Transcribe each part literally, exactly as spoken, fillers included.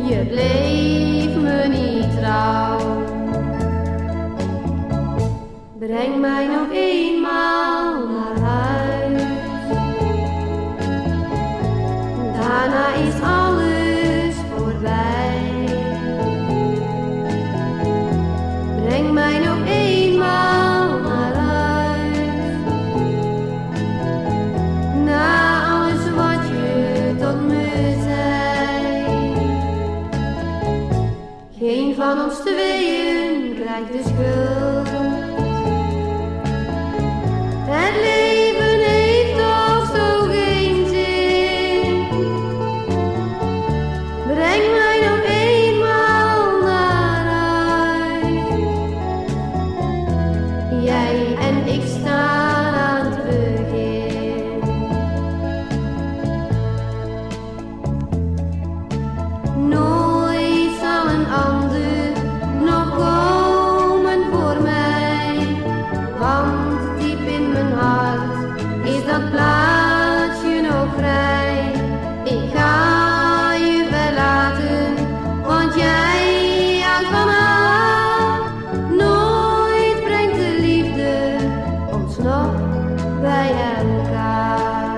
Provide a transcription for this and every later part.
Je bleef me niet trouw. Breng mij nog eenmaal naar huis. Daarna is alles voorbij. Breng mij nog eenmaal naar huis. Na alles wat je tot me zei. Geen van ons tweeën krijgt de schuld. Het leven heeft toch zo geen zin. Breng mij nog eenmaal naar huis. Jij en ik staan aan het begin. Nooit zal een ander nog komen voor mij, want diep in mijn hart is dat plaatsje nog vrij. Ik ga je verlaten, want jij houdt van haar. Nooit brengt de liefde ons nog bij elkaar.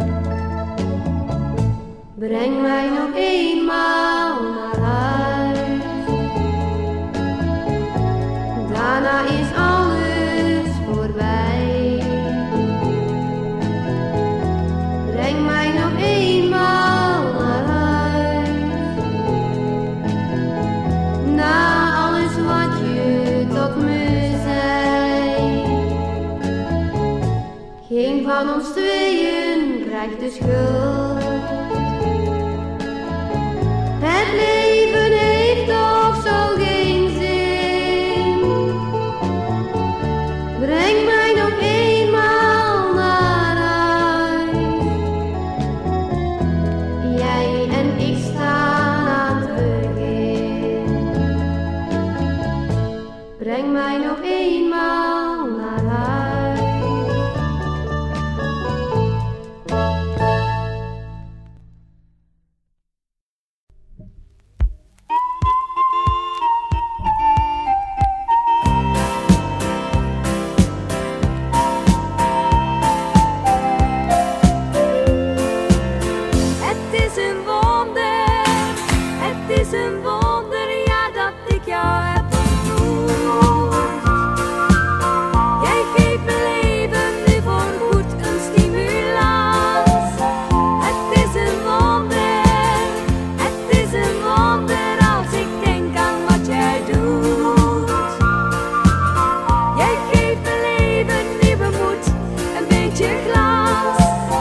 Breng mij nog eenmaal naar huis. Daarna is alles voorbij. Breng mij nog eenmaal naar huis. Na alles wat je tot me zei. Geen van ons tweeën krijgt de schuld. Het leven heeft toch zo geen zin. Breng mij nog eenmaal naar huis. Jij en ik staan aan het begin. Breng mij nog eenmaal naar huis.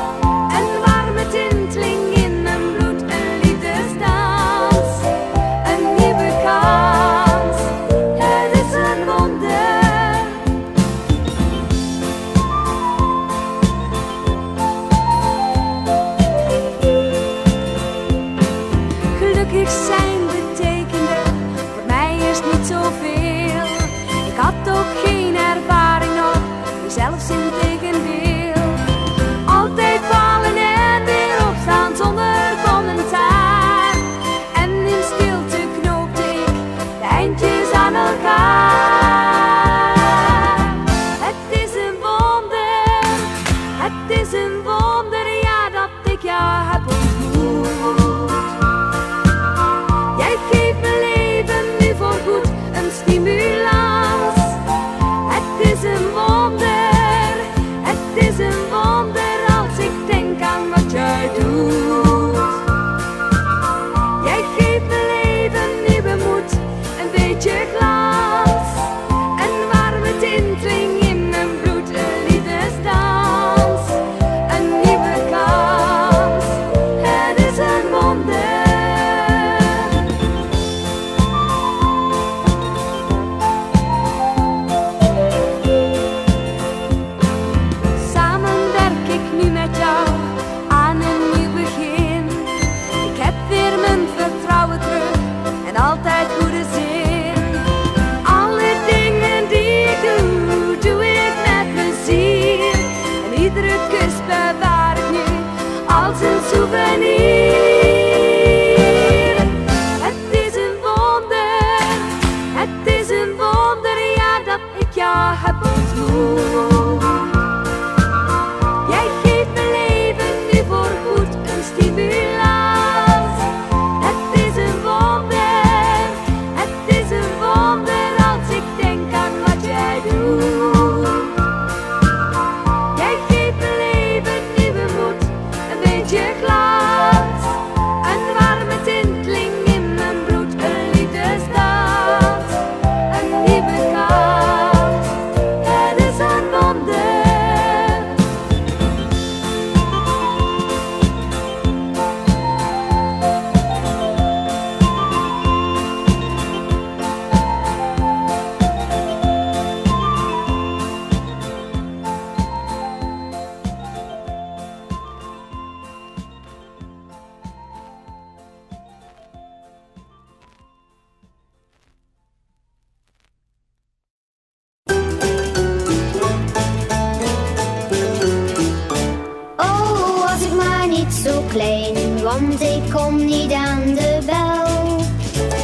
Een warme tinteling in mijn bloed, een liefdesdans.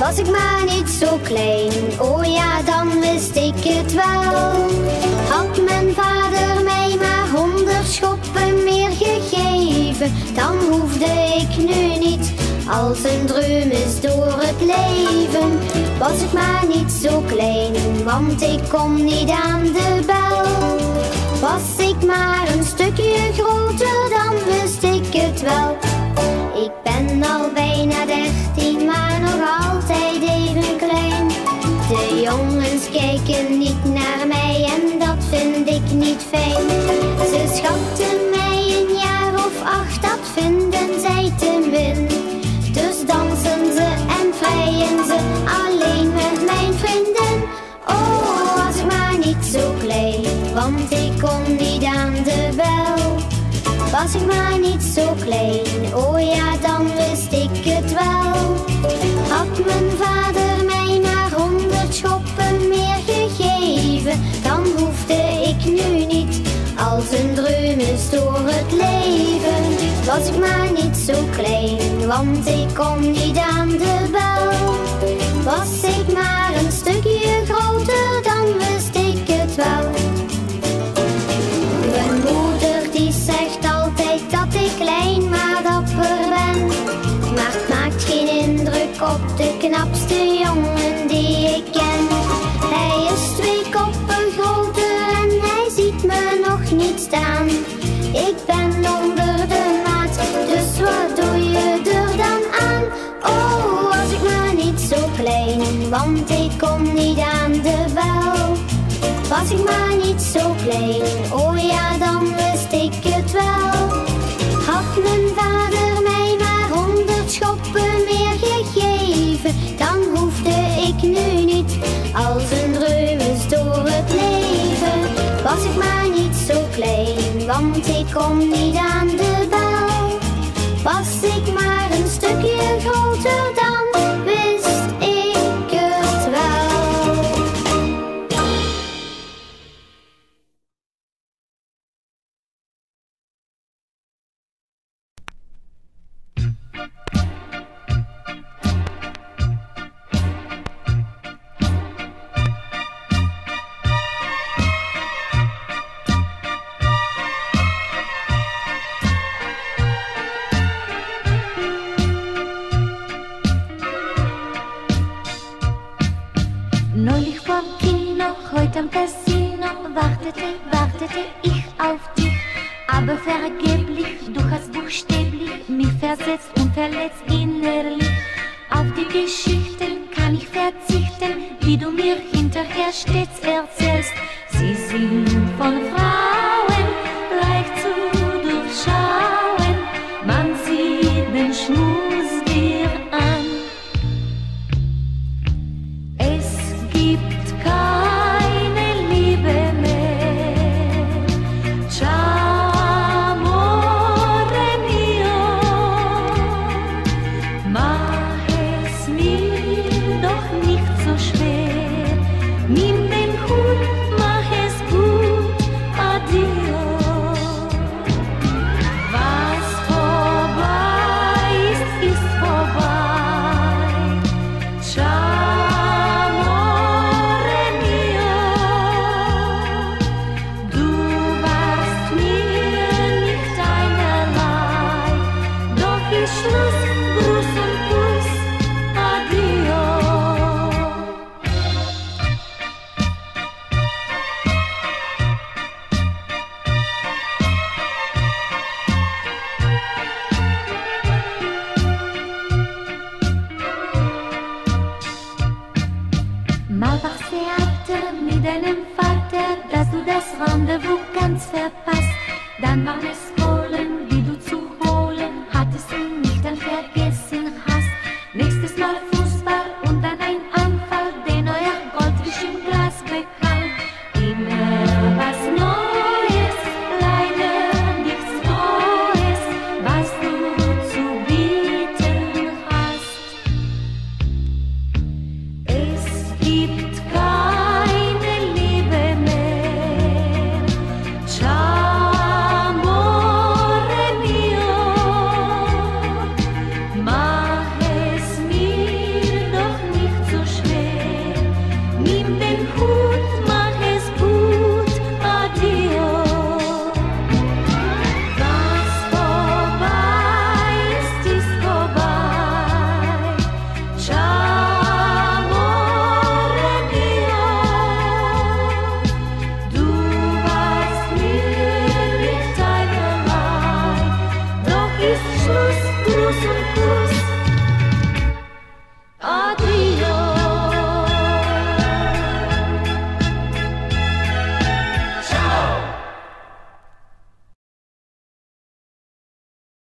Was ik maar niet zo klein, oh ja, dan wist ik het wel. Had mijn vader mij maar honderd schoppen meer gegeven, dan hoefde ik nu niet als een dreumes door het leven. Was ik maar niet zo klein, want ik kom niet aan de bel. Was ik maar een stukje groter, dan wist ik het wel. Ik ben al bijna dertien, maar nog altijd even klein. De jongens kijken niet naar mij en dat vind ik niet fijn. Ze schatten mij een jaar of acht, dat vinden zij te min. Dus dansen ze en vrijen ze alleen met mijn vrienden. Oh, was ik maar niet zo klein, want ik kom niet aan de bel. Was ik maar niet zo klein, oh ja, dan wist ik het wel. Had mijn vader mij maar honderd schoppen meer gegeven, dan hoefde ik nu niet als een dreumes door het leven. Was ik maar niet zo klein, want ik kom niet aan de bel. Was ik maar een stukje groter, dan wist ik het wel. Mijn moeder die zegt altijd dat ik klein maar dapper ben, maar het maakt geen indruk op de knapste jongen die ik ken. Hij is twee koppen groter en hij ziet me nog niet staan. Ik ben onder de maat, dus wat doe je er dan aan? Oh, was ik maar niet zo klein, want ik kom niet aan de bel. Was ik maar niet zo klein, oh ja, dan wist ik het wel. Had mijn vader mij maar honderd schoppen meer gegeven, dan hoefde ik nu niet als een dreumes door het leven. Was ik maar niet zo klein, want ik kom niet aan de bel. Was ik maar een stukje groter, dan wist ik het wel. Neulich vorm Kino, heute am Casino, wartete, wartete ich auf dich. Aber vergeblich, du hast buchstäblich mich versetzt und verletzt innerlich. Auf die Geschichten kann ich verzichten, die du mir hinterher stets erzählst. Sie sind von Frauen leicht zu durchschauen, man sieht den Schmus dir an. Es gibt keine Liebe mehr. Ciao, amore mio. Mach es mir doch nicht so schwer. Nimm den Hut, mach es gut. Adio. Was vorbei ist, ist vorbei. Ciao, amore mio. Du warst mir nicht einerlei, doch ist Schluss, Gruß und Kuss, Adio. Mal wachs Theater mit deinem Vater, dass du das Rendezvous ganz verpasst. Dann war es Kohlen, die du zu holen hattest und nicht dann vergessen hast. Nächstes Mal Fußball und dann ein Anfall, den euer Goldfisch im Glas bekam. Immer was Neues, leider nichts Neues, was du zu bieten hast. Es gibt keine Liebe mehr. Ciao, amore so groß.